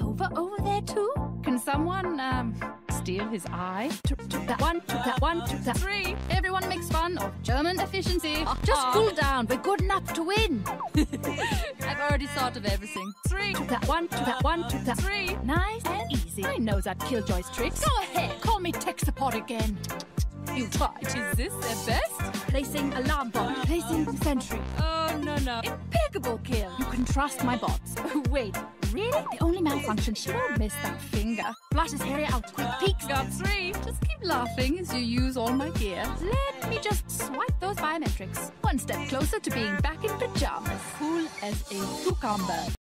over there too? Can someone, steal his eye? Took that one, took that one, took that 3. Everyone makes fun of German efficiency. Just cool down, we're good enough to win. I've already thought of everything. 3. Took that one, took that one, took that 3. Nice and easy. I know that Killjoy's tricks. Go ahead, call me tech support again. You tried. Is this their best? Placing alarm bot. Placing sentry. Oh, no. Impeccable kill. You can trust my bots. Wait, really? The only malfunction, she won't miss that finger. Flush his area out. Quick peeks. Got 3. Just keep laughing as you use all my gear. Let me just swipe those biometrics. One step closer to being back in pajamas. Cool as a cucumber.